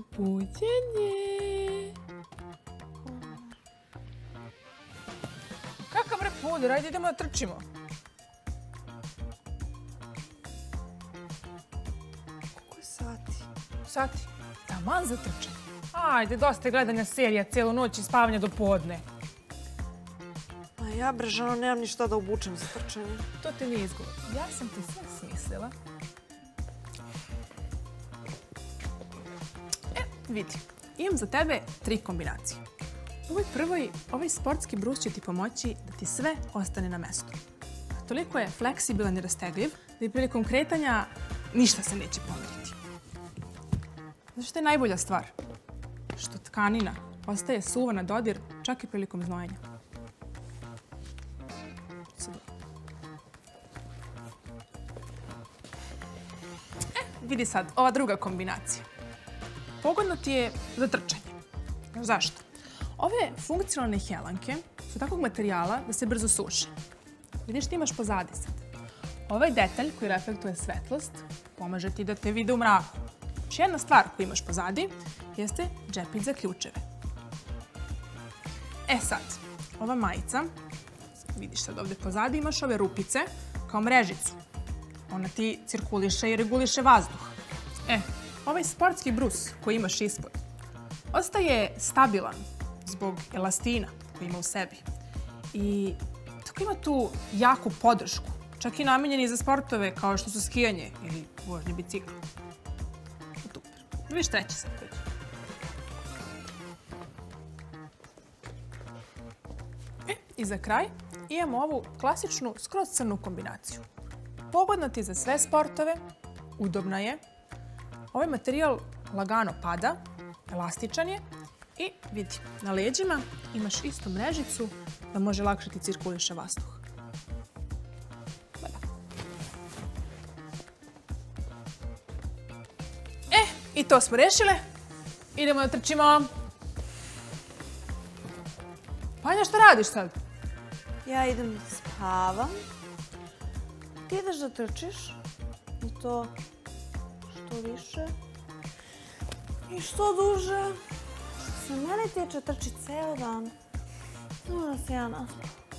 Buđenje. Kakav bre puder, ajde idemo da trčimo. Koliko je sati? Sati? Taman za trčanje. Ajde, dosta je gledanja serija celu noć i spavanja do podne. A ja, bre, žano, nemam ništa da obučem za trčanje. To ti nije izgovor. Ja sam ti sve smislila. Vidi, imam za tebe 3 kombinacije. U ovoj prvoj, ovaj sportski brus će ti pomoći da ti sve ostane na mestu. Toliko je fleksibilan i rastegljiv da i prilikom kretanja ništa se neće pomeriti. Znaš što je najbolja stvar? Što tkanina ostaje suva na dodir čak i prilikom znojenja. Vidi sad, ova druga kombinacija. Pogodno ti je za trčanje. Zašto? Ove funkcionalne helanke su takvog materijala da se brzo suše. Vidiš ti imaš pozadi sad. Ovaj detalj koji reflektuje svetlost pomaže ti da te vide u mraku. Još jedna stvar koju imaš pozadi jeste džepić za ključeve. E sad, ova majica, vidiš sad ovde pozadi imaš ove rupice kao mrežicu. Ona ti cirkuliše i reguliše vazduh. Ovaj sportski brus koji imaš ispod ostaje stabilan zbog elastina koji ima u sebi. I tako ima tu jaku podršku, čak i namenjeni za sportove kao što su skijanje ili vožnje bicikla. Super. Vidiš treći sad već. I za kraj imamo ovu klasičnu skroz crnu kombinaciju. Pogodna ti za sve sportove, udobna je. Ovaj materijal lagano pada, elastičan je i vidi, na leđima imaš istu mrežicu da može lakše ti cirkuliše vazduh. I to smo rešile. Idemo da trčimo. Panja, šta radiš sad? Ja idem da spavam. Ti ideš da trčiš i to što više i što duže. Što se mene tiče, trči ceo dan. Samo da se ja naspam.